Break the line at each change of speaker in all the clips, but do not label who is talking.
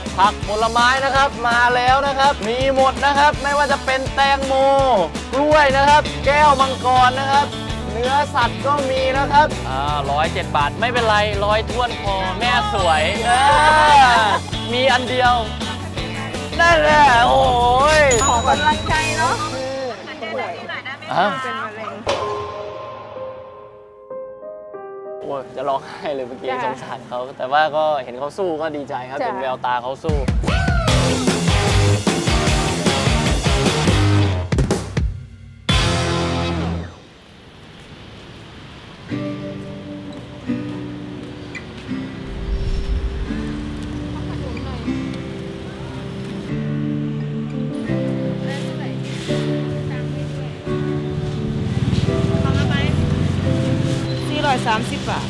ผักผลไม้นะครับมาแล้วนะครับมีหมดนะครับไม่ว่าจะเป็นแตงโมกล้วยนะครับแก้วมังกรนะครับเนื้อสัตว์ก็มีนะครับ107 บาทไม่เป็นไร100ท้วนพอแม่สวยมีอันเดียวนั่นแหละโอ้ย
ขอกำลังใจเนาะ
เป็นมะเร็งโอ้ยจะร้องไห้เลยเมื่อกี้สงสารเขาแต่ว่าก็เห็นเขาสู้ก็ดีใจครับเป็นแววตาเขาสู้
30 บาท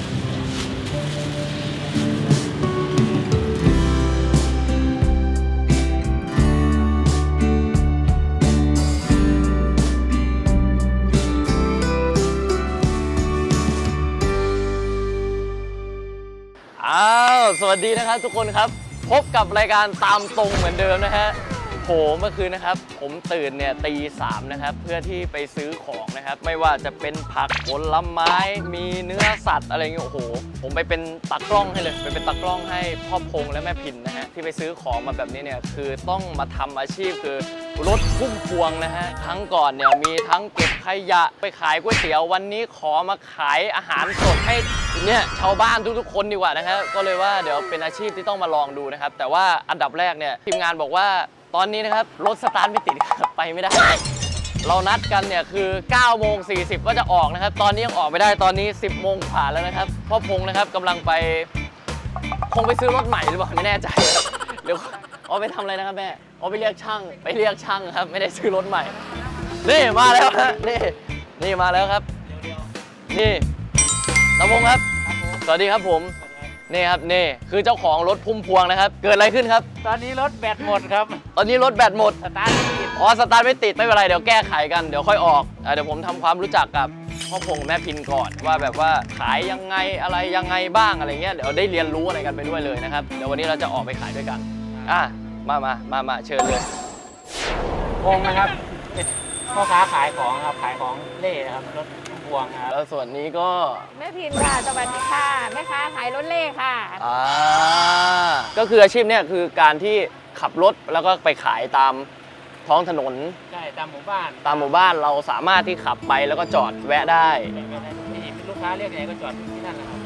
สวัสดีนะครับทุกคนครับพบกับรายการตามตรงเหมือนเดิมนะฮะโหเมื่อคืนนะครับผมตื่นเนี่ยตี 3นะครับเพื่อที่ไปซื้อของนะครับไม่ว่าจะเป็นผักผลไม้มีเนื้อสัตว์อะไรเงี้ยโอ้โหผมไปเป็นตากล้องให้เลยไปเป็นตากล้องให้พ่อพงและแม่พินนะฮะที่ไปซื้อของมาแบบนี้เนี่ยคือต้องมาทำอาชีพคือรถพุ่มพวงนะฮะครั้งก่อนเนี่ยมีทั้งเก็บขยะไปขายก๋วยเตี๋ยววันนี้ขอมาขายอาหารสดให้เนี่ยชาวบ้านทุกๆคนดีกว่านะครับก็เลยว่าเดี๋ยวเป็นอาชีพที่ต้องมาลองดูนะครับแต่ว่าอันดับแรกเนี่ยทีมงานบอกว่าตอนนี้นะครับรถสตาร์ทไม่ติดไปไม่ได้เรานัดกันเนี่ยคือ9:40ก็จะออกนะครับตอนนี้ยังออกไม่ได้ตอนนี้10 โมงผ่านแล้วนะครับพ่อพงนะครับกำลังไปคงไปซื้อรถใหม่หรือเปล่าไม่แน่ใจครับเดี๋ยวเอาไปทำอะไรนะครับแม่เอาไปเรียกช่างครับไม่ได้ซื้อรถใหม่นี่มาแล้วฮะนี่มาแล้วครับนี่ตาพงครับสวัสดีครับผมนี่ครับนี่คือเจ้าของรถพุ่มพวงนะครับเกิดอะไรขึ้นครับ
ตอนนี้รถแบตหมดครับ
ตอนนี้รถแบตหมด
สตาร์ทไม่ติด
สตาร์ทไม่ติดไม่เป็นไรเดี๋ยวแก้ไขกันเดี๋ยวค่อยออกเดี๋ยวผมทำความรู้จักกับพ่อพงแม่พินก่อนว่าแบบว่าขายยังไงอะไรยังไงบ้างอะไรเงี้ยเดี๋ยวได้เรียนรู้อะไรกันไปด้วยเลยนะครับเดี๋ยววันนี้เราจะออกไปขายด้วยกันมาเชิญเลย
พงนะครับพ่อค้าขายของครับขายของเล่ครับรถพวงครับ
แล้วส่วนนี้ก็
แม่พินค่ะสวัสดีค่ะแม่ค้าขายรถเล่ค่ะ
ก็คืออาชีพเนี่ยคือการที่ขับรถแล้วก็ไปขายตามท้องถนน
ใช่ตามหมู่บ้
านเราสามารถที่ขับไปแล้วก็จอดแวะได้
นี่ลูกค้าเรียกไหนก็จอดที่นั่นนะครับ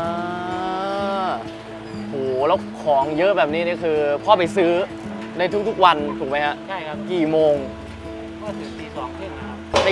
โหแล้วของเยอะแบบนี้นี่คือพ่อไปซื้อในทุกๆวันถูกไหมฮะ
ใช่ครับ
กี่โมง
ก็ถึงตี 2:30ครับ
ตี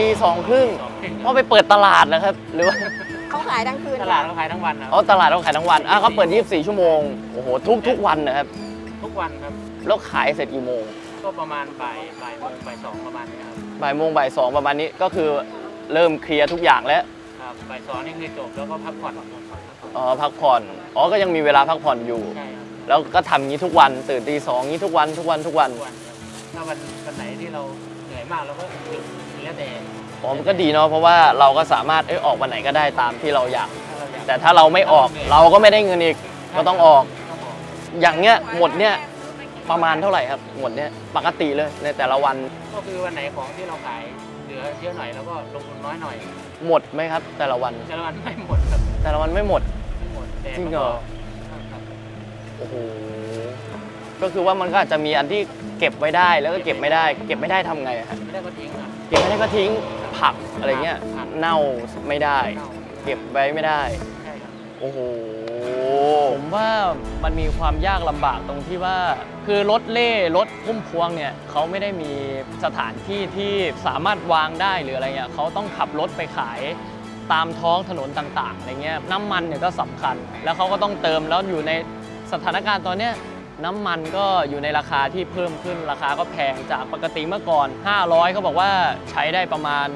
2:30พ่อไปเปิดตลาดนะครับหรือว่า
เขาขายทั้งคืน
ตลาดเขาขายทั้งวันครับ
ตลาดเขาขายทั้งวันเขาเปิด24 ชั่วโมงโอ้โหทุกวันนะครับ
ทุกวันครับ
แล้วขายเสร็จกี่โมง
ก็ประมาณบ่ายโมงบ่าย 2ประมาณนี้ครับ
บ่ายโมงบ่าย 2ประมาณนี้ก็คือเริ่มเคลียร์ทุกอย่างแล้ว
ครับบ่าย 2นี่คือจบแล้วก็พักผ่อน
พักผ่อนก็ยังมีเวลาพักผ่อนอยู่
ใช่ครับ
แล้วก็ทำงี้ทุกวันตื่นตี 2งี้ทุกวัน
ถ้าวันไหนที่เราเหนื่อยมากเราก็หยุดแล้วแต่
มันก็ดีเนาะเพราะว่าเราก็สามารถออกวันไหนก็ได้ตามที่เราอยากแต่ถ้าเราไม่ออกเราก็ไม่ได้เงินอีกก็ต้องออกอย่างเงี้ยหมดเนี่ยประมาณเท่าไหร่ครับหมดเนี่ยปกติเลยในแต่ละวัน
ก็คือวันไหนของที่เราขายเหลือเยอะหน่อยแล้วก็ลงทุนน้อยหน่อย
หมดไหมครับแต่ละวัน
ไม่หมดครับ
แต่ละวันไม่หมดจริงเหรอโอ้โหก็คือว่ามันก็อาจจะมีอันที่เก็บไว้ได้แล้วก็เก็บไม่ได้ทำไงครับ
ไม่ได้ก็ทิ้งครับ
เก็บไม่ได้ก็ทิ้งผักอะไรเงี้ยเน่าไม่ได้เก็บไว้ไม่ได้โอ้โหผมว่ามันมีความยากลำบากตรงที่ว่าคือรถเล่รถพุ่มพวงเนี่ยเขาไม่ได้มีสถานที่ที่สามารถวางได้หรืออะไรเงี้ยเขาต้องขับรถไปขายตามท้องถนนต่างๆอะไรเงี้ยน้ำมันเนี่ยก็สำคัญแล้วเขาก็ต้องเติมแล้วอยู่ในสถานการณ์ตอนเนี้ยน้ำมันก็อยู่ในราคาที่เพิ่มขึ้นราคาก็แพงจากปกติเมื่อก่อน500เขาบอกว่าใช้ได้ประมาณ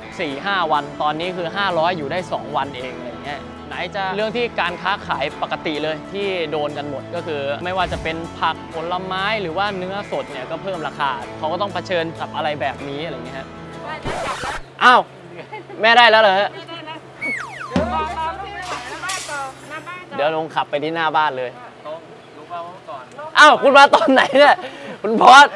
4-5 วันตอนนี้คือ500อยู่ได้2วันเองอะไรเงี้ยไหนจะเรื่องที่การค้าขายปกติเลยที่โดนกันหมดก็คือไม่ว่าจะเป็นผักผลไม้หรือว่าเนื้อสดเนี่ยก็เพิ่มราคาเขาก็ต้องเผชิญกับอะไรแบบนี้อะไรเงี้ยฮะอ้าวแม่ได้แล้วเหรอฮะเดี๋ยวลงขับไปที่หน้าบ้านเลยอ้าวคุณมาตอนไหนเนี่ยคุณพอด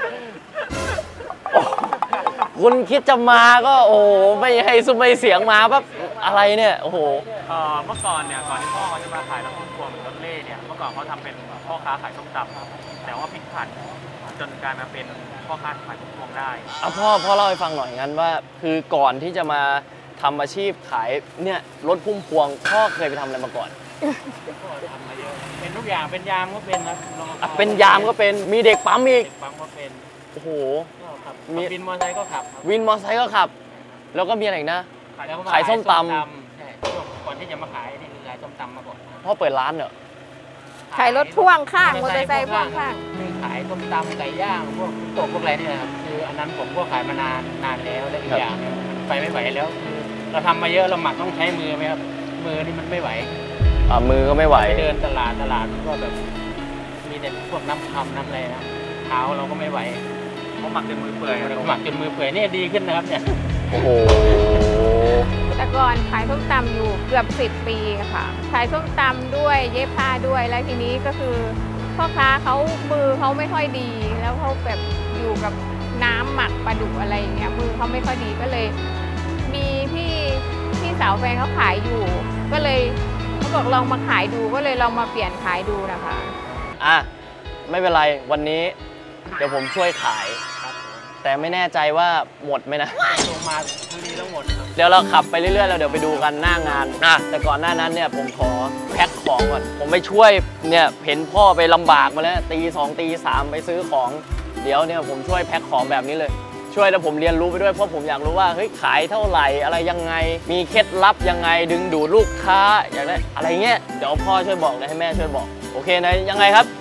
คุณคิดจะมาก็โอ้ไม่ให้ซุ้มไม่เสียงมาปั๊บอะไรเนี่ยโอ้โห
เมื่อก่อนเนี่ยก่อนที่พ่อเขาจะมาขายรถพุ่มพวงหรือรถเล่เนี่ยเมื่อก่อนเขาทำเป็นพ่อค้าขายส้มตำแต่ว่าพลิกผันจนกลายมาเป็นพ่อค้าขายพุ่มพวงได้
เอาพ่อเล่าให้ฟังหน่อยงั้นว่า คือก่อนที่จะมาทำอาชีพขายเนี่ยรถพุ่มพวงพ่อเคยไปทำอะไรมาก่อน
ก็ทำมาเยอะเป็นทุกอย่างเป็นยามก็เป็นครับรปภ
เป็นยามก็เป็นมีเด็กปั๊มอีก
เด็กปั๊มก็เป็น
โอ้โห
ก็ขับ
มี
วินมอเตอร์ไซค์ก็ขับครับ
วินมอเตอร์ไซค์ก็ขับ แล้วก็มีอะไรอีกนะ
แล้วก็
ขายส้มตำ
ใช่ช่วงก่อนที่จะมาขายนี่คือขายส้มตำมาก่อน
พ่อเปิดร้านเหรอ
ขายรถพ่วงข้างมอเตอร์ไซค์พ่วงข้าง
คือขายส้มตำไก่ย่างพวกตกพวกอะไรนี่นะครับคืออันนั้นผมก็ขายมานานแล้วและอีกอย่างเนี่ยมันไปไม่ไหวแล้วคือเราทำมาเยอะเราหมักต้องใช้มือไหมครับมือนี่มันไม่ไหว
มือก็ไม่ไหว
ไปเดินตลาดก็แบบมีแต่พวกน้ำคำน้ำอะไรนะเท้าเราก็ไม่ไหวเพราะหมักจนมือเปื่อยหมักจนมือเปื่อยนี่ดีขึ้นนะครับเนี่ย
โอ้โห
แต่ก่อนขายส้มตำอยู่เกือบ10 ปีค่ะขายส้มตำด้วยเย็บผ้าด้วยแล้วทีนี้ก็คือพ่อค้าเขามือเขาไม่ค่อยดี แล้วเขาแบบอยู่กับน้ำหมักปลาดุกอะไรอย่างเงี้ยมือเขาไม่ค่อยดีก็เลย มีพี่สาวแฟนเขาขายอยู่ ก็เลยเขาบอกลองมาขายดูก็เลยลองมาเปลี่ยนขายดูนะคะ
อ่ะไม่เป็นไรวันนี้เดี๋ยวผมช่วยขาย
ครับผม
แต่ไม่แน่ใจว่าหมดไหมนะ
ลงมาทุรีทั้งหมดครับ
เดี๋ยวเราขับไปเรื่อยๆแล้วเดี๋ยวไปดูกันหน้างานแต่ก่อนหน้านั้นเนี่ยผมขอแพ็คของก่อนผมไปช่วยเนี่ยเห็นพ่อไปลำบากมาแล้วตีสองตีสามไปซื้อของเดี๋ยวเนี่ยผมช่วยแพ็คของแบบนี้เลย ช่วยแล้วผมเรียนรู้ไปด้วยเพราะผมอยากรู้ว่าเฮ้ยขายเท่าไหร่อะไรยังไงมีเคล็ดลับยังไงดึงดูดลูกค้าอย่างไรอะไรเงี้ยเดี๋ยวพ่อช่วยบอกเลยให้แม่ช่วยบอกโอเคนะยังไงครับ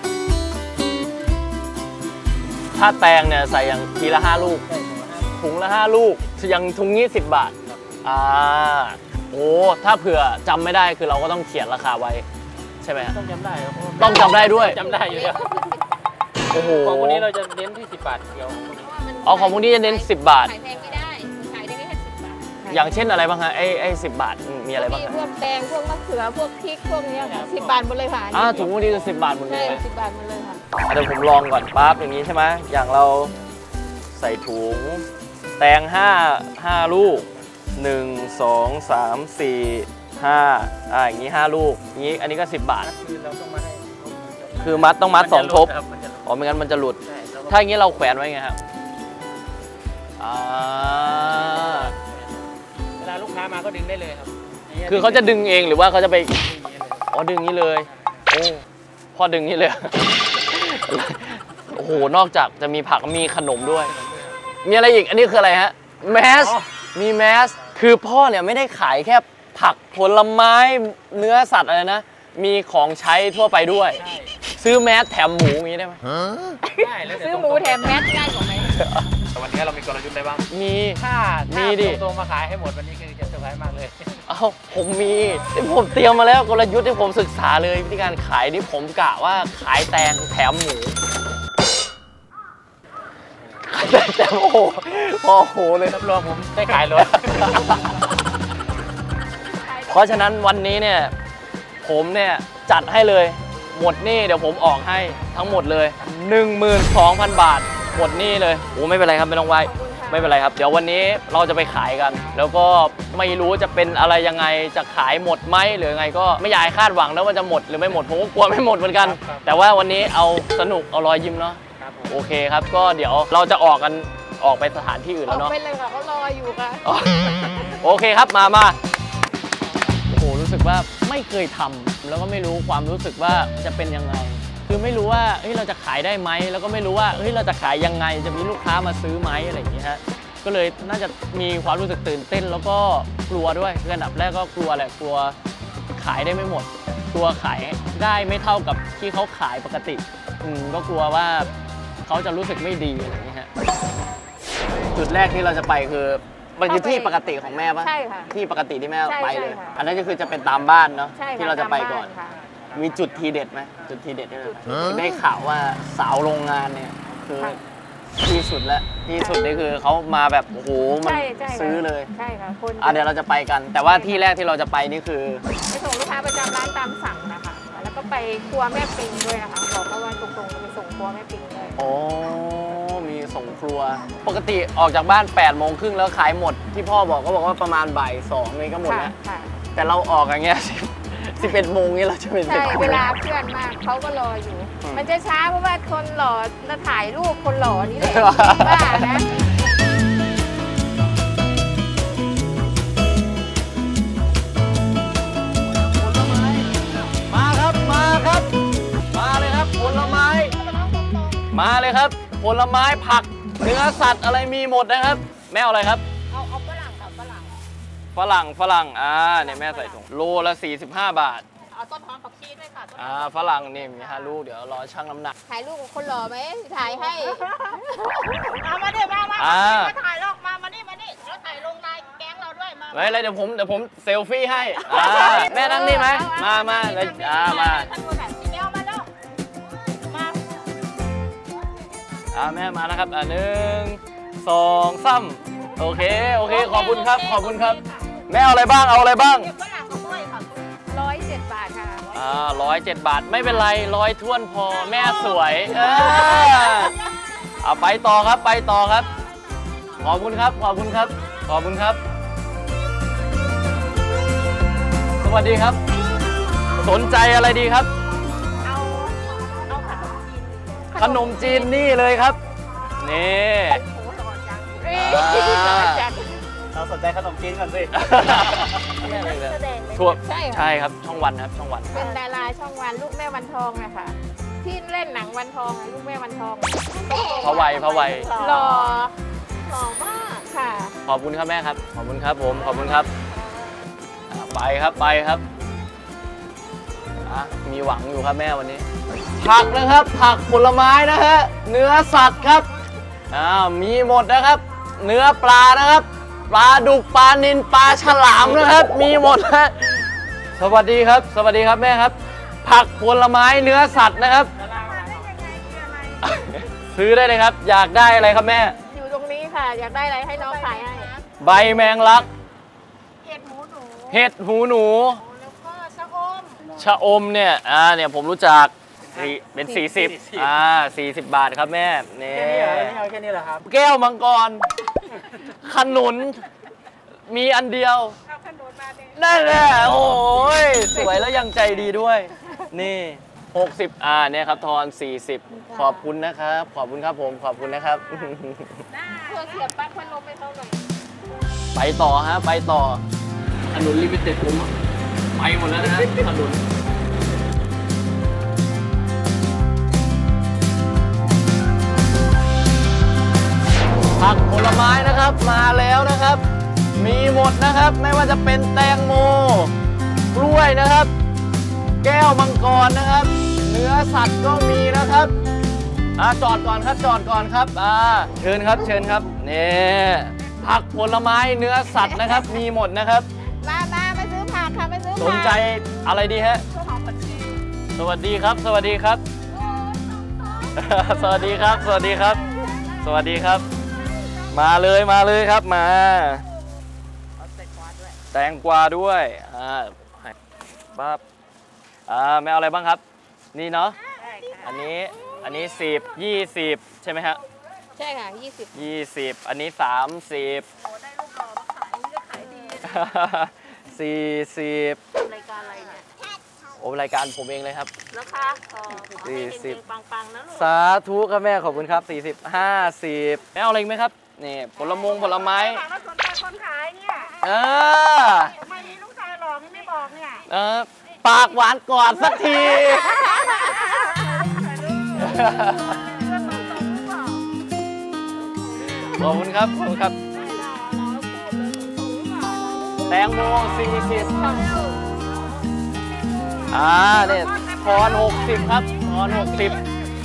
ถ้าแตงเนี่ยใส่อย่างทีละ5 ลูกถุงละ5 ลูกอย่างถุงนี้10 บาทโอ้ถ้าเผื่อจำไม่ได้คือเราก็ต้องเขียนราคาไว้ใช่ไหม
ต้องจำได้ครับ
ต้องจำได้ด้วย
จำได้อยู่แล้ว
โอ้โห
ของวันนี้เราจะเน้นที่10 บาทเดียว
อ๋อของพวกนี้จะเน้น10 บาท
ขายแพงไม่ได้ขายได้แค่10 บาท
อย่างเช่นอะไรบ้างฮะไอ้10 บาทมีอะไรบ้าง
มี
ฮะ
พวกแตงพวกมะเขือพวกพริกพวกเนี้ยค่ะ10 บาทหมดเลยค่ะ
ถุงพวกนี้จะ10 บาทหมดเล
ใช่
ยไหม
10 บาทหมดเลยค่ะ
เดี๋ยวผมลองก่อนปั๊บอย่างนี้ใช่ไหมอย่างเราใส่ถุงแตง5 ลูก1 2 3 4 5อย่างนี้5 ลูกอย่างนี้อันนี้ก็10 บาท
คือเราต้องมาให้
คือมัดต้องมัด2 ทบ
ครับมันจะหลุด
อ๋อไม่งั้นมันจะหลุด
ใช่แล้วก็
ถ้าอย่างนี้เราแขวนไว้ไงครับ
เวลาลูกค้ามาก็ดึงได้เลยครับ
คือเขาจะดึงเองหรือว่าเขาจะไป
ดึงอย่างนี้เลย
อ๋อดึงนี้เลยโอ้พ่อดึงนี้เลย โอ้โหนอกจากจะมีผักมีขนมด้วย มีอะไรอีกอันนี้คืออะไรฮะแมสมีแมสคือพ่อเนี่ยไม่ได้ขายแค่ผักผลไม้เนื้อสัตว์อะไรนะมีของใช้ทั่วไปด้วย
ใช่
ซื้อแมสแถมหมูอย่างนี้ได้ไหม
ได้แล้วแต่
ซื้อหมูแถมแมสง่ายกว่าไหม
แต่วันนี้เรามีกลยุทธ์อะไรบ้าง
มี
ถ้า
มีดิ
ตรงๆมาขายให้หมดวันนี้คือจะเซอร์ไพรส์มากเลย
เอ้าผมมีผมเตรียมมาแล้วกลยุทธ์ที่ผมศึกษาเลยวิธีการขายนี่ผมกะว่าขายแตงแถมหมูแต่โอ้โหโอ้โหเลย
รับรองผมได้ขายรถ
เพราะฉะนั้นวันนี้เนี่ยผมเนี่ยจัดให้เลยหมดหนี้เดี๋ยวผมออกให้ทั้งหมดเลย 12,000 บาทหมดหนี้เลยโอ้ไม่เป็นไรครับไม่ต้องไหวไม่เป็นไรครับเดี๋ยววันนี้เราจะไปขายกัน แล้วก็ไม่รู้จะเป็นอะไรยังไงจะขายหมดไหมหรือยังไงก็ไม่อยากให้คาดหวังนะว่าจะหมดหรือไม่หมดผมก็กลัวไม่หมดเหมือนกัน แต่ว่าวันนี้เอาสนุกเอารอยยิ้มเนาะ
ครับผม
โอเคครับก็เดี๋ยวเราจะออกไปสถานที่อื่น
อ
แล้ว
อก
เนาะ
ไปเลยค่ะเขารออยู่ค่ะ
อ๋อโอเคครับมาโอ้โหรู้สึกว่าไม่เคยทำแล้วก็ไม่รู้ความรู้สึกว่าจะเป็นยังไง คือไม่รู้ว่าเฮ้ยเราจะขายได้ไหมแล้วก็ไม่รู้ว่าเฮ้ยเราจะขายยังไงจะมีลูกค้ามาซื้อไหมอะไรอย่างเงี้ยฮะก็เลยน่าจะมีความรู้สึกตื่นเต้นแล้วก็กลัวด้วยคืออันดับแรกก็กลัวแหละกลัวขายได้ไม่หมดกลัวขายได้ไม่เท่ากับที่เขาขายปกติก็กลัวว่าเขาจะรู้สึกไม่ดีอะไรอย่างเงี้ยฮะจุดแรกที่เราจะไปคือมันคือที่ปกติของแม่ปะ
ใช่ค่ะ
ที่ปกติที่แม่
ใช่
ไปเลย
ใช่ค่ะ
อันนั้นก็คือจะเป็นตามบ้านเนาะ
ใช่ค่ะ
ที่เราจะไปก่อน
ตามบ้าค่ะ
มีจุดทีเด็ดไหมจุดทีเด็ดที่เราไปได้ข่าวว่าสาวโรงงานเนี่ยคือ
ค่ะ
ที่สุดแล้วที่สุดนี่คือเขามาแบบโอ้โหมัน
ใช่ใช่ค่ะ
ซื้อเลย
ใช่ค่ะคน
เดี๋ยวเราจะไปกัน แต่ว่าที่แรกที่เราจะไปนี่คือ
ไปส่งลูกค้าประจำร้านตามสั่งนะคะแล้วก็ไปไปครัวแม่ปิงด้วยนะคะบอกเขาว่าตรงๆจะไปส่งครัวแม่ปิงเลย
โอ้มีส่งครัว ปกติออกจากบ้าน8 โมงครึ่งแล้วขายหมดที่พ่อบอกก็บอกว่าประมาณบ่าย 2นี่ก็หมดแล้ว
ค่ะ
แต่เราออกอย่างเงี้ย11 โมงนี่เราจะเป็น
ใช่เวลาเพื่อนมากเขาก็รออยู่ มันจะช้าเพราะว่าคนหล่อจะถ่ายรูปคนหล่อนี่แหละบ้านะ
มาครับ มาครับ มาเลยครับผลไม้ มาเลยครับผลไม้ผักเนื้อสัตว์อะไรมีหมดนะครับ แม่เอาอะไรครับ
เอาฝรั่งกับฝรั่ง
ฝรั่งเนี่ยแม่ใส่ถุงโลละ45 บาท
เอาต้นหอมผักชีด้วยค่ะ
ฝรั่งนี่มี5 ลูกเดี๋ยวรอชั่งน้ำหนัก
ถ่ายรูปกับคนหล่อไหมถ่ายให้
เอามาดิมาถ่ายลอกมานี่แล้วถ่ายลงไลน์แก๊งเราด้วยมา
ไม่เป็นไรเดี๋ยวผมเซลฟี่ให้แม่นั่งนี่ไหมมาเลยมา
ท่านดูหน่อยเดี๋ยวมาแล้วมา
แม่มานะครับ1 2 3โอเคขอบคุณครับแม่เอาอะไรบ้าง
เดี๋ยวฝรั่งกับกล้วยค่ะ
107 บาทค่ะ
107 บาทไม่เป็นไร100ท้วนพอแม่สวยเอาไปต่อครับขอบคุณครับสวัสดีครับ สนใจอะไรดีครับ
เอาขนมจีน
ขนมจีนนี่เลยครับนี่
โอ้หล่อจัง
เราสนใจขนมจีนก่อนสิ
แสดงเลย
ทั่ว
ใช่เหรอ
ใช่ครับช่องวันครับช่องวัน
เป็นดาราช่องวันลูกแม่วันทองนะคะที่เล่นหนังวันทองลูกแม่วันทอง
พระวัย
หล่อ
หล่อมาก
ค่ะ
ขอบคุณครับแม่ครับขอบคุณครับผมขอบคุณครับไปครับมีหวังอยู่ครับแม่วันนี้ ผักนะครับผักผลไม้นะฮะเนื้อสัตว์ครับมีหมดนะครับ เนื้อปลานะครับปลาดุกปลานิลปลาฉลามนะครับ มีหมดฮะสวัสดีครับแม่ครับ ผักผลไม้เนื้อสัตว์นะครับ ซื้อได้เลยครับ อยากได้อะไรครับแม่
อยู่ตรงนี้ค่ะ อยากได้อะไรให้น้องขายให้
ใบแมงลัก
เห็ดหมูหนู
เห็ดหูหนู
แล้วก็ชะอม
ชะอมเนี่ยเนี่ยผมรู้จักเป็น40 40 บาทครับแม่นี่
แค่นี้เหรอครับ
แก้วมังกร ขนุน มีอันเดียว
เอาขนมมาเลย
นั่นแหละโอ้ยสวยแล้วยังใจดีด้วย นี่60เนี่ยครับทอน40ขอบคุณนะครับขอบคุณครับผมขอบคุณนะครับ
เพื่อเสียบปลั๊กพัดลมให้เขาหน่อย
ไปต่อฮะไปต่อขนุนลิมิเต็ดผมไปหมดแล้วนะฮะขนุนผักผลไม้นะครับมาแล้วนะครับ มีหมดนะครับไม่ว่าจะเป็นแตงโมกล้วยนะครับ แก้วมังกรนะครับ เนื้อสัตว์ก็มีนะครับจอดก่อนครับเชิญครับนี่ผักผลไม้เนื้อสัตว์นะครับ มีหมดนะครับ
มาซื้อผักค่ะมาซื้อผัก
สนใจอะไรดีฮะ
ข้าวหอมผัดชี
สวัสดีครับ สวัสดีครับ มาเลยครับมาแตงกวาด้วยปั๊บแม่เอาอะไรบ้างครับ นี่เนาะอันนี้10 20ใช่ไหมฮะ
ใช่ค่ะ
20อันนี้30
โอ้ได้รูปหล่อมาขายนี่ก็ขายดี
40
รายการอะไรเนี่ย
โอ้รายการผมเองเลยครับ
แล้วคะขอให้เก่งๆปังๆนะลูก
สาธุครับแม่ขอบคุณครับ40 50แม่เอาอะไรอีกไหมครับนี่ผลไม้
ฝากแล้วสนใจคนขายเนี่ย ไม่มีลูกชายหล่อไม่บอกเนี่ย
ปากหวานกอดสักทีขอบคุณครับแตงโม40เนี่ยทอน60ครับทอน60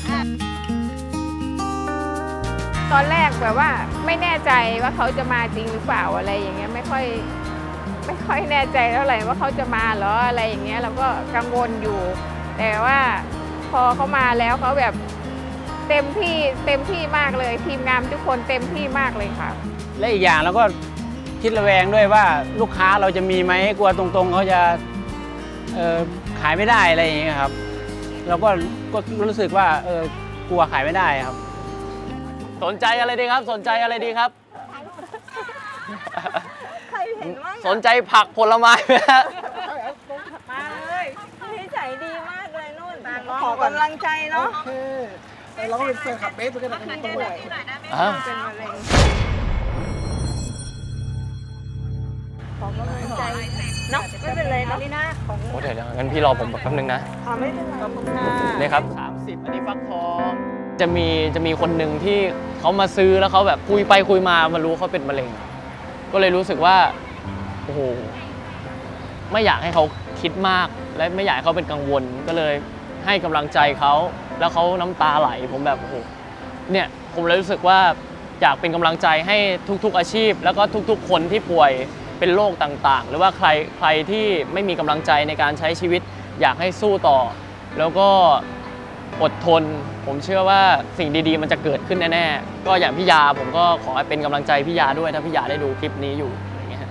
ตอนแรกแบบว่าไม่แน่ใจว่าเขาจะมาจริงหรือเปล่าอะไรอย่างเงี้ยไม่ค่อยแน่ใจเท่าไหร่ว่าเขาจะมาเหรออะไรอย่างเงี้ยเราก็กังวลอยู่ แต่ว่าพอเขามาแล้วเขาแบบเต็มที่มากเลยทีมงานทุกคนเต็มที่มากเลยค่ะ
และอีกอย่างเราก็คิดระแวงด้วยว่าลูกค้าเราจะมีไหมกลัวตรงๆเขาจะขายไม่ได้อะไรอย่างเงี้ยครับเราก็รู้สึกว่ากลัวขายไม่ได้ครับ
สนใจอะไรดีครับ สนใจอะไรดีครับ
ใครเห็นมั้ง
สนใจผักผลไม้ไหมฮะ
มาเลยนิสัยดีมากเลยนุ่นขอกำลังใจเนาะ
เราก็เป็นแฟนคลับเบสด้วยกันนะต้องเลย
อ้าว
เป็นมะเร็ง
ขอกำลังใจเนาะไม่เป็นไรเนาะนี่นะของ
โอ้เดี๋ยวงั้นพี่รอผมแป๊บนึงนะ
ไม่เป็นไรขอบคุณค่ะ
นี่ครับ30อันนี้ฟักทองจะมีคนหนึ่งที่เขามาซื้อแล้วเขาแบบคุยไปคุยมารู้เขาเป็นมะเร็ง ก็เลยรู้สึกว่าโอ้โหไม่อยากให้เขาคิดมากและไม่อยากให้เขาเป็นกังวลก็เลยให้กำลังใจเขาแล้วเขาน้ำตาไหลผมแบบโอ้โหเนี่ยผมเลยรู้สึกว่าอยากเป็นกำลังใจให้ทุกๆอาชีพ แล้วก็ทุกๆคนที่ป่วยเป็นโรคต่างๆ หรือว่าใครที่ไม่มีกำลังใจในการใช้ชีวิต อยากให้สู้ต่อ แล้วก็อดทนผมเชื่อว่าสิ่งดีๆมันจะเกิดขึ้นแน่ๆก็อย่างพี่ยาผมก็ขอให้เป็นกำลังใจพี่ยาด้วยถ้าพี่ยาได้ดูคลิปนี้อยู่อะไรเงี้ย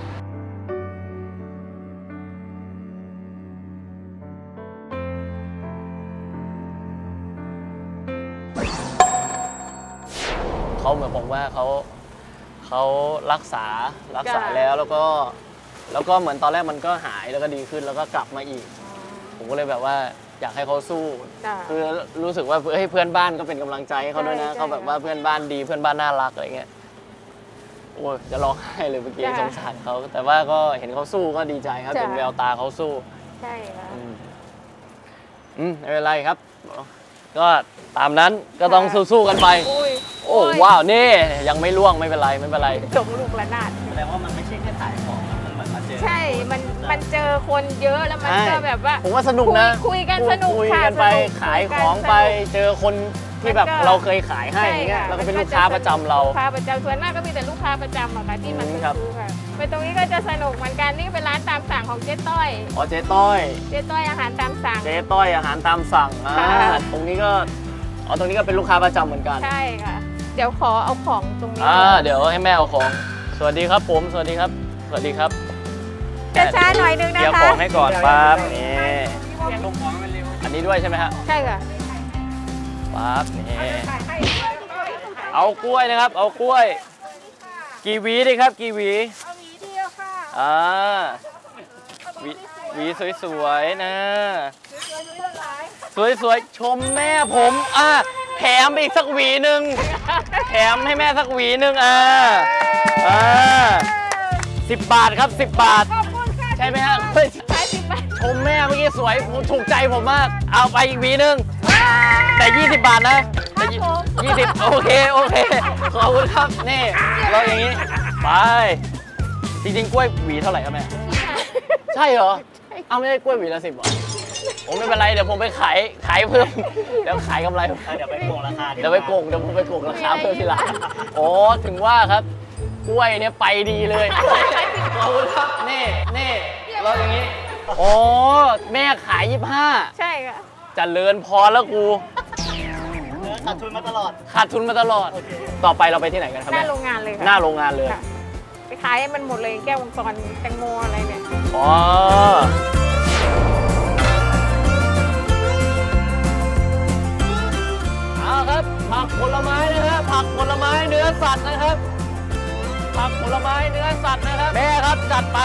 เขาเหมือนผมว่าเขารักษาแล้วก็เหมือนตอนแรกมันก็หายแล้วก็ดีขึ้นแล้วก็กลับมาอีก ผมก็เลยแบบว่าอยากให้เขาสู้
จ้ะ
คือรู้สึกว่าเฮ้ยเพื่อนบ้านก็เป็นกำลังใจให้เขาด้วยนะ
ใช่
เขาแบบว่าเพื่อนบ้านดีเพื่อนบ้านน่ารักอะไรเงี้ยโอ้ยจะร้องไห้เลยเมื่อกี้
จ้ะ
สงสารเขาแต่ว่าก็เห็นเขาสู้ก็ดีใจครับ
จ้ะ
เห็นแววตาเขาสู้
ใช่ค่ะ
ไม่เป็นไรครับ ก็ตามนั้นก็ต้อง
ค่ะ
สู้ๆกันไป
อุ้ย
โอ้ว้าวนี่ยังไม่ล่วงไม่เป็นไรไม่เป็นไร
จงลูกระนาด
แสดงว่ามันไม่ใช่แค่ถ่ายของมันเหมือนมาเจอ
ใช่ มันเจอคนเยอะแล้วมันก็แบบว่า
ผมว่าสนุกนะ
คุยกันสนุก
คุย
ค่ะ
กันไป
สนุก
ขายของไป เจอคนที่แบบ
มันก็
เราเคยขายให้
ใช่
อย่างเงี้ย
ค่ะ
แล้วก็เป็นลูกค้าประจำเรา
ลูกค้าประจำส่วนมากก็มีแต่ลูกค้าประจำอะค่ะที่มา
ครับ
ซื้อค่ะไปตรงนี้ก็จะสนุกเหมือนกันนี่เป็นร้านตามสั่งของเจ๊ต้อย
อ๋อเจ๊ต้อย
เจ๊ต้อยอาหารตามสั่ง
เจ๊ต้อยอาหารตามสั่ง
ค่ะ
ตรงนี้ก็อ๋อตรงนี้ก็เป็นลูกค้าประจำเหมือนกัน
ใช่ค่ะ เดี๋ยวขอเอาของตรงนี้
เดี๋ยวให้แม่เอาของ สวัสดีครับผมสวัสดีครับสวัสดีครับ
ช้าๆหน่อยนึงนะ
เดี๋ยว
คะ
ของให้ก่อนปั๊บนี่
ลงของมันเร็ว
อันนี้ด้วยใช่ไหมฮะ
ใช่ค่ะ
ปั๊บนี่เอากล้วยนะครับ เอากล้วย กี่หวีดีครับกี่หวี
เอาหวีเดียวค่ะ
หวีสวยๆนะสวยๆชมแม่ผมแถมอีกสักหวีหนึ่งแถมให้แม่สักหวีหนึ่ง10 บาทครับ10 บาท
ขอบคุณค่ะ
ใช่ไหมฮะเฮ้ย
ขาย10 บาท
ชมแม่เมื่อกี้สวยผมถูกใจผมมาก เอาไปอีกหวีหนึ่งแต่20 บาทนะแต่20โอเคขอบคุณครับนี่เราอย่างนี้ไปจริงๆกล้วยหวีเท่าไหร่ครับแม่ใช่เหรอเอาไม่ได้กล้วยหวีละ10เหรอผมไม่เป็นไรเดี๋ยวผมไปขายเพิ่มเดี๋ยวขายกำไรเดี๋ยวไปโกงราคาเดี๋ยวผมไปโกงราคาเพิ่มทีหลังโอ้ถึงว่าครับกล้วยเนี่ยไปดีเลยขอบคุณครับนี่เราอย่างนี้โอ้แม่ขาย25
ใช่ค่ะ
เจริญพรแล้วกูขาดทุนมาตลอดต่อไปเราไปที่ไหนกันครับ
หน้า
แม่
โรงงานเลยค่ะ
หน้าโรงงานเลย
ค่ะไปขายให้มันหมดเลยแก้ววงจรแตงโมอะไรเนี่ย
อ๋อเอาครับผักผลไม้นะครับผักผลไม้เนื้อสัตว์นะครับผักผลไม้เนื้อสัตว์นะครับแม่ครับจัดไป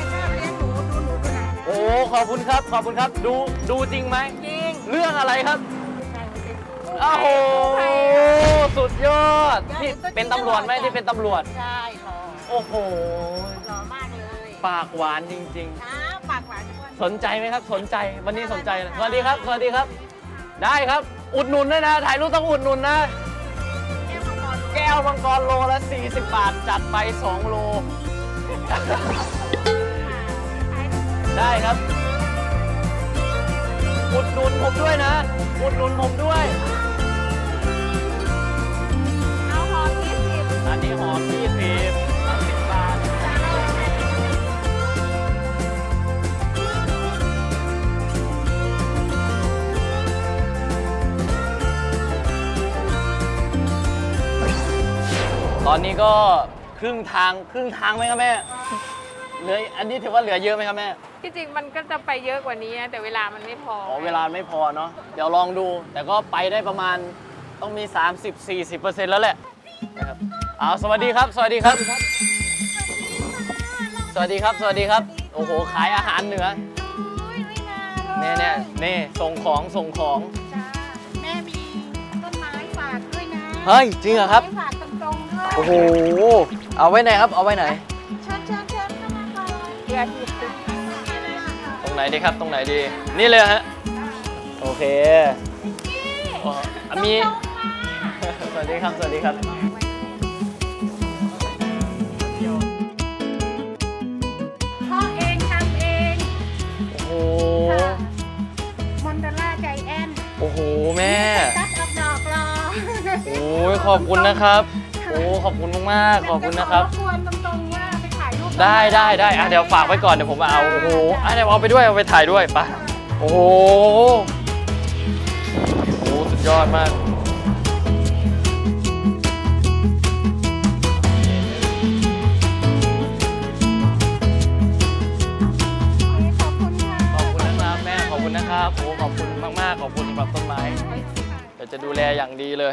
โอ้ขอบคุณครับดูจริงไหม
จริง
เรื่องอะไรครับโอ้โหสุดยอดที่เป็นตำรวจไหมที่เป็นตำรวจ
ใช่หล่อ
โอ้โห
หล่อมากเลย
ปากหวานจริง
ช้าปากหวานทุกวัน
ๆ สนใจไหมครับสนใจวันนี้สนใจนะสวัสดีครับได้ครับอุดหนุนด้วยนะถ่ายรูปต้องอุดหนุนนะแก้วมังกรโลละ40 บาทจัดไป2 โล ได้ครับอุดหนุนผมด้วยนะอุดหนุนผมด้วย
เอาหอม20
อันนี้หอม20 บาทตอนนี้ก็ครึ่งทางไหมครับแม่เหลืออันนี้ถือว่าเหลือเยอะไหมครับแม่
ที่จริงมันก็จะไปเยอะกว่านี้นะแต่เวลามันไม่พอ
อ๋อเวลาไม่พอเนาะเดี๋ยวลองดู แต่ก็ไปได้ประมาณต้องมี 30-40% แล้วแหละนะครับสวัสดีครับ สวัสดีครับ สวัสดีครับ สวัสดีครับ โอ้โหขายอาหารเหนือนี่ส่งของ
แม่มีต้นไม้ฝากด้วยนะ
เฮ้ยจริงเหรอครับ
ฝากตรงๆด้วย
โอ้โหเอาไว้ไหนครับเอาไว้ไหน
เชิญเข้ามาก่อน
เพื่อที่
ตรงไหนดีครับตรงไหนดีนี่เลยฮะโอเคอ๋อมี สวัสดีครับสวัสดีครับ
พ่อเองทำเอง
โอ้โห
มอนเดล่าใจแอน
โอ้โหแม่
ตัดออกดอกรอ
โอ้ยขอบคุณนะครับโอ้ขอบคุณมากๆขอบคุณนะครับ
จะขอรบกวนตรงๆว่าไปถ่ายรูป
ได้เดี๋ยวฝากไว้ก่อนเดี๋ยวผมมาเอาโอ้โหเดี๋ยวเอาไปด้วยเอาไปถ่ายด้วยไปโอ้โหสุดยอดมาก
ขอบคุณค่ะ
ขอบคุณนะครับแม่ขอบคุณนะครับโอ้ขอบคุณมากๆขอบคุณสำหรับต้นไม้เดี๋ยวจะดูแลอย่างดีเลย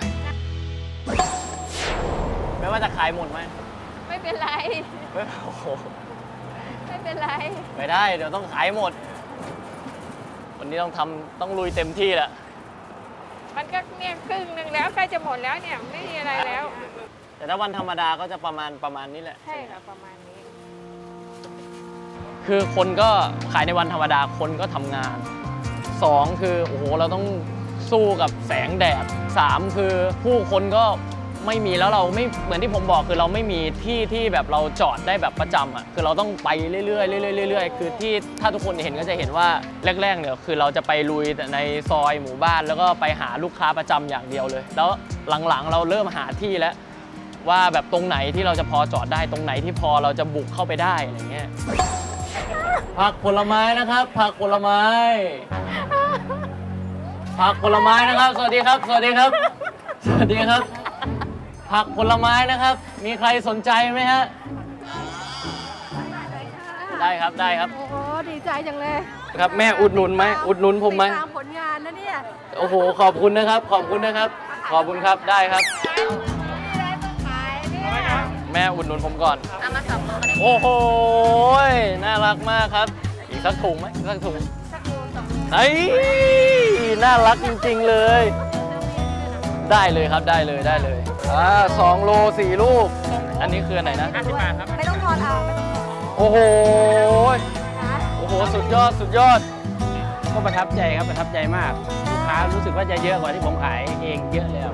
ไม่ว่าจะขายหมดไหม
ไม่เป็นไร
ไม่โอ้โห
ไม่เป็นไร
ไม่ได้เดี๋ยวต้องขายหมด วันนี้ต้องลุยเต็มที่แหละ
มันก็เนี่ยครึ่งหนึ่งแล้วใกล้จะหมดแล้วเนี่ยไม่มีอะไรแล้ว
แต่ถ้าวันธรรมดาก็จะประมาณนี้แหละ
ใช่ค่ะประมาณนี้
คือคนก็ขายในวันธรรมดาคนก็ทำงาน 2 คือโอ้โหเราต้องสู้กับแสงแดด 3 คือผู้คนก็ไม่มีแล้วเราไม่เหมือนที่ผมบอกคือเราไม่มีที่ที่แบบเราจอดได้แบบประจำอ่ะคือเราต้องไปเรื่อยๆเรื่อยๆคือที่ถ้าทุกคนเห็นก็จะเห็นว่าแรกๆเนี่ยคือเราจะไปลุยแต่ในซอยหมู่บ้านแล้วก็ไปหาลูกค้าประจำอย่างเดียวเลย แล้วหลังๆเราเริ่มหาที่แล้วว่าแบบตรงไหนที่เราจะพอจอดได้ตรงไหนที่พอเราจะบุกเข้าไปได้อะไรเงี้ยผักผลไม้นะครับผักผลไม้ผักผลไม้นะครับสวัสดีครับสวัสดีครับสวัสดีครับผักผลไม้นะครับมีใครสนใจไหมฮะได้ครับได้ครับ
โอ้โหดีใจจังเลย
ครับแม่อุดหนุนไหมอุดหนุนผมไหม
ติดตามผลงานนะเนี่ย
โอ้โหขอบคุณนะครับขอบคุณนะครับขอบคุณครับได้ครับ แม่อุดหนุนผมก่อนโอ้โหน่ารักมากครับอีกสักถุงไหมอีกสักถุงเฮ้ยน่ารักจริงๆเลยได้เลยครับได้เลย2 โล 4 ลูกอันนี้คืออันไหนนะ50 บาทครับ
ไม่ต้องทอนเอาไม่ต้องทอน
โอ้โหโอ้โหสุดยอดสุดยอด
ก็ประทับใจครับประทับใจมากลูกค้ารู้สึกว่าจะเยอะกว่าที่ผมขายเองเยอะแล้ว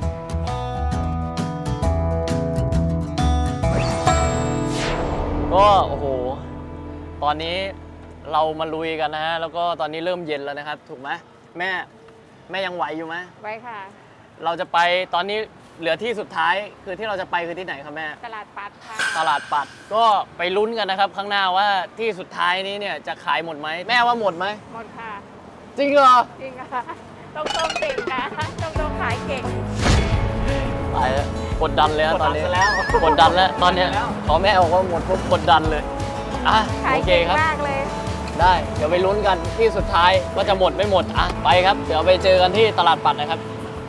ก็โอ้โหตอนนี้เรามาลุยกันนะฮะแล้วก็ตอนนี้เริ่มเย็นแล้วนะครับถูกไหมแม่ยังไหวอยู่ไหม
ไว้ค่ะ
เราจะไปตอนนี้เหลือที่สุดท้ายคือที่เราจะไปคือที่ไหนครับแม่
ตลาดปัดค่ะ
ตลาดปัดก็ไปลุ้นกันนะครับข้างหน้าว่าที่สุดท้ายนี้เนี่ยจะขายหมดไหมแม่ว่าหมดไหม
หมดค่ะ
จริงเหรอ
จริงค่ะตรงๆเก่งค่ะตรงๆขายเก่ง
ตายแล้วกดดันเลยนะตอนนี้กดดันแล้วตอนเนี้ยพอแม่บอกว่าหมดปุ๊บกดดันเลยอ่ะ
ขาย
โอเค
เก่ง
ครับ
มากเลย
ได้เดี๋ยวไปลุ้นกันที่สุดท้ายว่าจะหมดไม่หมดอ่ะไปครับเดี๋ยวไปเจอกันที่ตลาดปัดนะครับ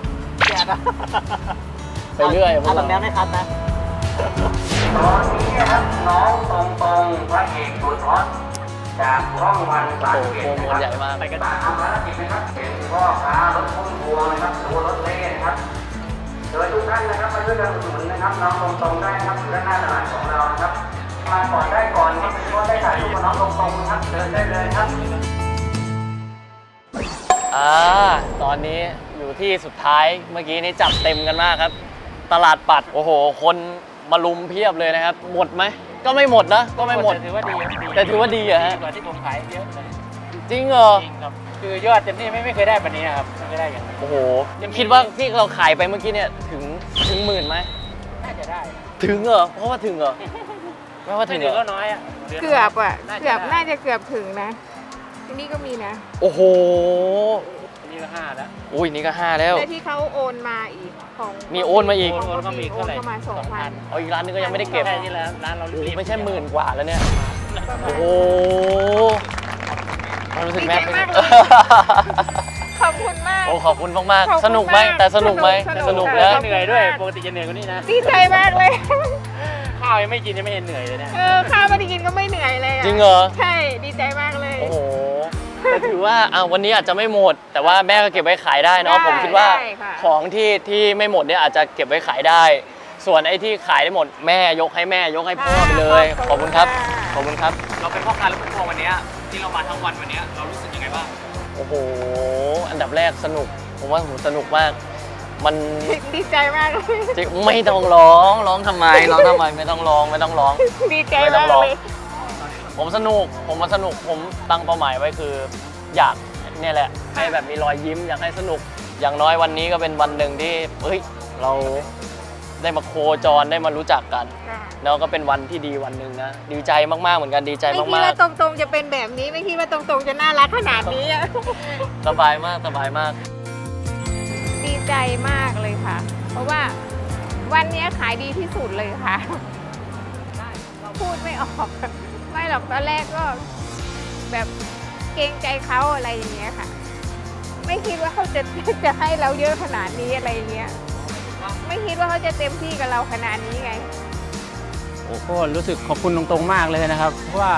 ไปเรื่อยพวกเรา
แบบไม่คัดนะ
ตอนนี้นะครับน้องตรงพระเอกสุดฮอตจากช่องวัน
โอ้โหโปรโมทใหญ่มาก
มาทำภารกิจนะครับเป็นพ่อค้ารถพุ่มพวงนะครับหรือว่ารถเล่นะครับโดยทุกท่านนะครับมาช่วยกันอุดหนุนนะครับน้องตรงได้นะครับอยู่ด้านหน้าตลาดของเรานะครับมาก่อนได้ก่อนครับเป็นว่าได้ถ่ายรูปกับน้องตรงนะครับเดินได้เลยครับ
ตอนนี้อยู่ที่สุดท้ายเมื่อกี้นี้จัดเต็มกันมากครับ ตลาดปัดโอ้โหคนมาลุมเพียบเลยนะครับหมดไหมก็ไม่หมดนะก็ไม่หมด
ถือว่าดี
แต่ถือว่าดีอะฮะ
กว่าที่ผมขายเยอะเลย
จริงเหรอ
จริงครับคือยอดเต็มที่ไม่เคยได้แบบนี้ครับไม่เคยได้อย่างนี้
โอ้โหคิดว่าที่เราขายไปเมื่อกี้เนี่ยถึงหมื่นไหม
น่าจะได้
ถึงเหรอเพราะว่าถึงเหรอไม่ว่าถึ
ไม่
ง
ถึง
เหร
ก็
อ
น้อยอ่ะ
เกือบอ่ะ
น่าจะ
เกือบ
ได้
น่าจะเกือบถึงนะ ที่นี่ก็มีนะ
โอ้โห
อันนี้ก็5แล้ว
อุ้ยนี่ก็5แล้ว
และที่เขาโอนมาอีกของ
มีโอนมาอีก
ของ
โอนก็มี
โอ
เท่าน ไหร่
เข้ามา2,000
เอาอีกร้านนึงก็ยังไม่ได้เก็บ
ใช่ที่ร้านเรา
โอ้โหไม่ใช่10,000 กว่าแล้วเนี่ยโอ้โหรู้สึกแม่เป็น
ขอบคุณมาก
โอ้ขอบคุณมากๆสนุกไหมแต่สนุกไหมสนุกแล้ว
เหนื่อยด้วยปกติจะเหนื่อยกว่านี้นะ
ดีใจมากเลย
ข้าวยังไม่กินยังไม่เห็นเหนื่อยเลยเนี่ย
ข้าวไม่ได้กินก็ไม่เหนื่อยเลย
จริงเหรอ
ใช่ดีใจมากเลย
โอ้โหแต่ถือว่าวันนี้อาจจะไม่หมด แต่ว่าแม่ก็เก็บไว้ขายได้เนาะผมคิดว่าของที่ไม่หมดเนี่ยอาจจะเก็บไว้ขายได้ ส่วนไอ้ที่ขายได้หมดแม่ยกให้แม่ยกให้พ่อไปเลยขอบคุณครับขอบคุณครับเราเป็นพ่อค้าและผู้ปกครองวันนี้ที่เรามาทั้งวันวันนี้เรารู้สึกยังไงบ้างโอ้โหอันดับแรกสนุกผมว่าผมสนุกมากมัน
ดีใจมากเลย
จริงไม่ต้องร้องทำไมไม่ต้องร้อง
ดีใจ
ไม่ต้อ
มาง ก
ร้อง
เลย
ผมสนุกผมตั้งเป้าหมายไว้คืออยากเนี่ยแหละให้แบบมีรอยยิ้มอยากให้สนุกอย่างน้อยวันนี้ก็เป็นวันหนึ่งที่เฮ้ยเราได้มาโคจรได้มารู้จักกันแล้วก็เป็นวันที่ดีวันหนึ่งนะดีใจมากๆเหมือนกันดีใจ
ไม่คิด
มาก
ว่าตรงๆจะเป็นแบบนี้ไม่คิดว่าตรงๆจะน่ารักขนาดนี้อะ
ๆสบายมาก
ดีใจมากเลยค่ะ เพราะว่าวันนี้ขายดีที่สุดเลยค่ะพูดไม่ออกไม่หรอกตอนแรกก็แบบเกรงใจเขาอะไรอย่างเงี้ยค่ะ ไม่คิดว่าเขาจะให้เราเยอะขนาดนี้อะไรอย่างเงี้ยไม่คิดว่าเขาจะเต็มที่กับเราขนาดนี้ไง
โอ้ก็รู้สึกขอบคุณตรงๆมากเลยนะครับเพราะว่า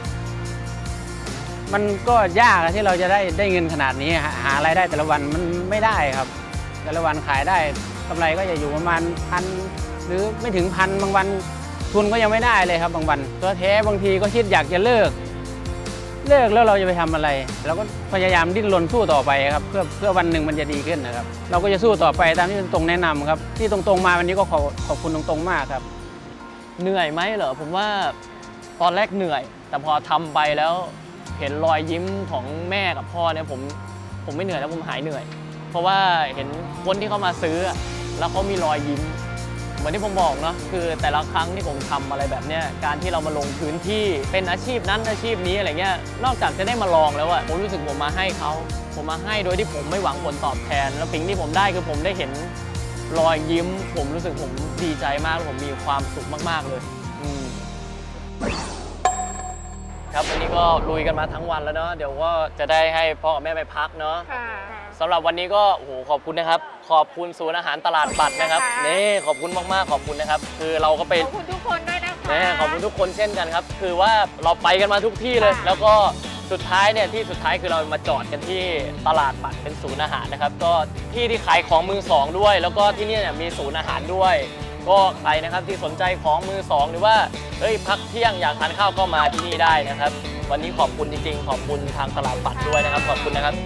มันก็ยากที่เราจะได้เงินขนาดนี้หารายได้แต่ละวันมันไม่ได้ครับแต่ละวันขายได้กำไรก็จะอยู่ประมาณ1,000หรือไม่ถึง1,000บางวันทุนก็ยังไม่ได้เลยครับบางวันตัวแท้บางทีก็คิดอยากจะเลิกแล้วเราจะไปทำอะไรเราก็พยายามดิ้นรนสู้ต่อไปครับเพื่อวันหนึ่งมันจะดีขึ้นนะครับเราก็จะสู้ต่อไปตามที่ตรงแนะนำครับที่ตรงๆมาวันนี้ก็ขอบคุณตรงๆมากครับ
เหนื่อยไหมเหรอผมว่าตอนแรกเหนื่อยแต่พอทำไปแล้วเห็นรอยยิ้มของแม่กับพ่อเนี่ยผมไม่เหนื่อยแล้วผมหายเหนื่อยเพราะว่าเห็นคนที่เขามาซื้อแล้วเขามีรอยยิ้มเหมือนที่ผมบอกเนาะคือแต่ละครั้งที่ผมทำอะไรแบบเนี้ยการที่เรามาลงพื้นที่เป็นอาชีพนั้นอาชีพนี้อะไรเงี้ยนอกจากจะได้มาลองแล้วอะผมรู้สึกผมมาให้เขาผมมาให้โดยที่ผมไม่หวังผลตอบแทนแล้วสิ่งที่ผมได้คือผมได้เห็นรอยยิ้มผมรู้สึกผมดีใจมากผมมีความสุขมากๆเลยครับวันนี้ก็ลุยกันมาทั้งวันแล้วเนาะเดี๋ยวก็จะได้ให้พ่อกับแม่ไปพักเนาะสำหรับวันนี้ก็โอ้โหขอบคุณนะครับขอบคุณศูนย์อาหารตลาดปัดนะครับนี่ขอบคุณมากๆขอบคุณนะครับคือเราก็ไป
ขอบคุณทุกคนด้วยนะคะ
ขอบคุณทุกคนเช่นกันครับคือว่าเราไปกันมาทุกที่เลยแล้วก็สุดท้ายเนี่ยที่สุดท้ายคือเรามาจอดกันที่ตลาดปัดเป็นศูนย์อาหารนะครับก็ที่ขายของมือสองด้วยแล้วก็ที่นี่เนี่ยมีศูนย์อาหารด้วยก็ใครนะครับที่สนใจของมือสองหรือว่าเฮ้ยพักเที่ยงอยากทานข้าวก็มาที่นี่ได้นะครับวันนี้ขอบคุณจริงๆขอบคุณทางตลาดปัดด้วยนะครับขอบคุณนะครับ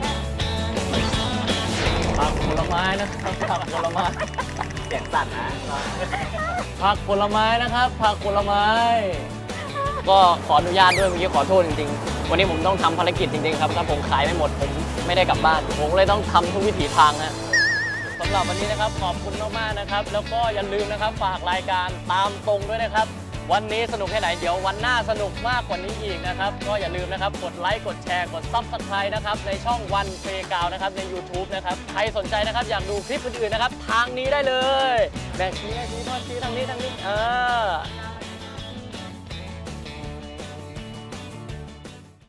ผักผลไม้นะครับผักผลไม้เสียงสั่นนะผักผลไม้นะครับผักผลไม้ก็ขออนุญาตด้วยเมื่อกี้ขอโทษจริงๆวันนี้ผมต้องทำภารกิจจริงๆครับถ้าผมขายไม่หมดผมไม่ได้กลับบ้านผมเลยต้องทำทุกวิถีทางนะสำหรับวันนี้นะครับขอบคุณมากๆนะครับแล้วก็อย่าลืมนะครับฝากรายการตามตรงด้วยนะครับวันนี้สนุกแค่ไหนเดี๋ยววันหน้าสนุกมากกว่านี้อีกนะครับก็อย่าลืมนะครับกดไลค์กดแชร์กด Subscribe นะครับในช่องวันเพลย์กราวด์นะครับใน YouTube นะครับใครสนใจนะครับอยากดูคลิปอื่นๆนะครับทางนี้ได้เลยแบกชี้ทอดชี้ทางนี้